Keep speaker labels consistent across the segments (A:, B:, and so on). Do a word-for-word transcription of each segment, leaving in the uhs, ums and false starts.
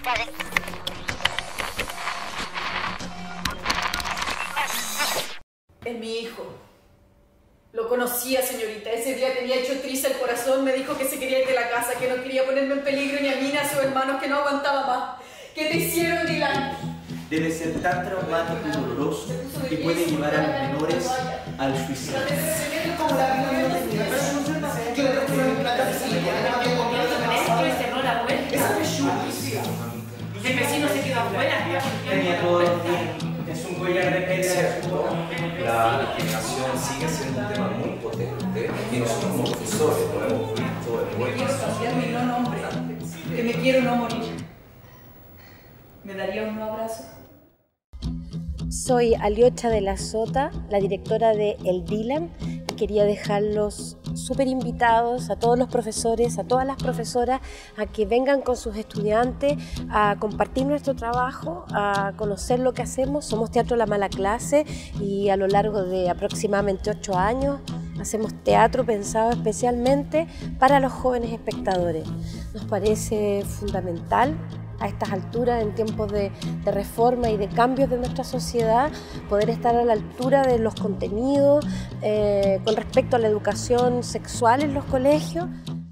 A: Es mi hijo. Lo conocía, señorita. Ese día tenía hecho triza el corazón. Me dijo que se quería ir de la casa, que no quería ponerme en peligro ni a mí ni a sus hermanos, que no aguantaba más. ¿Qué te hicieron, Dylan?
B: Debe ser tan traumático y doloroso que puede llevar a los menores al suicidio.
C: El vecino se quedó afuera.
B: Tenía todo bien. Es un collar de piedra.
D: La discriminación sigue siendo un tema muy potente y nosotros como profesores lo hemos visto en
A: Quiero
D: muchos
A: saciar mi no nombre, que me quiero no morir. ¿Me daría un abrazo?
E: Soy Aliocha de la Sota, la directora de El Dylan. Quería dejarlos súper invitados a todos los profesores, a todas las profesoras, a que vengan con sus estudiantes a compartir nuestro trabajo, a conocer lo que hacemos. Somos Teatro La Mala Clase y a lo largo de aproximadamente ocho años hacemos teatro pensado especialmente para los jóvenes espectadores. Nos parece fundamental a estas alturas, en tiempos de, de reforma y de cambios de nuestra sociedad, poder estar a la altura de los contenidos eh, con respecto a la educación sexual en los colegios.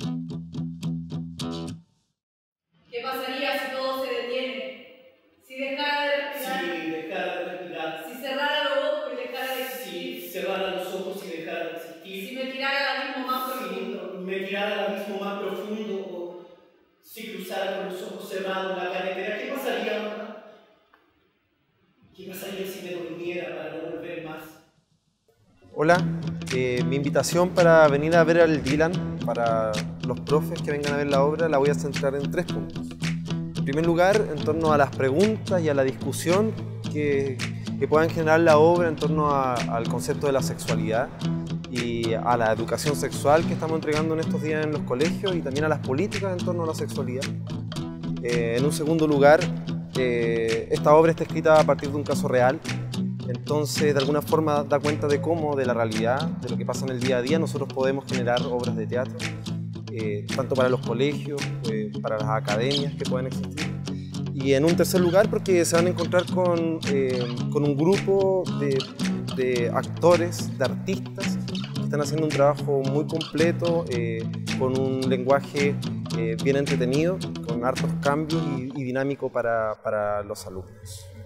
A: ¿Qué pasaría si todo se detiene? Si dejara de respirar.
B: Si dejara de respirar.
A: Si cerrara los ojos y dejara de existir.
B: Si cerrara los ojos y dejara de existir.
A: Si me tirara al abismo más profundo.
B: Si me tirara al abismo más profundo o si cruzara con los ojos cerrados la carretera, ¿qué pasaría, mamá? ¿Qué pasaría si me durmiera para no volver más?
F: Hola, eh, mi invitación para venir a ver al Dylan, para los profes que vengan a ver la obra, la voy a centrar en tres puntos. En primer lugar, en torno a las preguntas y a la discusión que, que puedan generar la obra en torno a, al concepto de la sexualidad y a la educación sexual que estamos entregando en estos días en los colegios y también a las políticas en torno a la sexualidad. Eh, en un segundo lugar, eh, esta obra está escrita a partir de un caso real, entonces de alguna forma da cuenta de cómo, de la realidad, de lo que pasa en el día a día, nosotros podemos generar obras de teatro, eh, tanto para los colegios, eh, para las academias que puedan existir. Y en un tercer lugar, porque se van a encontrar con, eh, con un grupo de, de actores, de artistas, están haciendo un trabajo muy completo, eh, con un lenguaje eh, bien entretenido, con hartos cambios y, y dinámico para, para los alumnos.